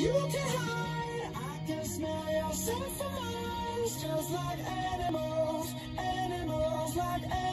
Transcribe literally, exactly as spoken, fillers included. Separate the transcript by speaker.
Speaker 1: You can hide, I can smell your scent for miles. Just like animals, animals like animals.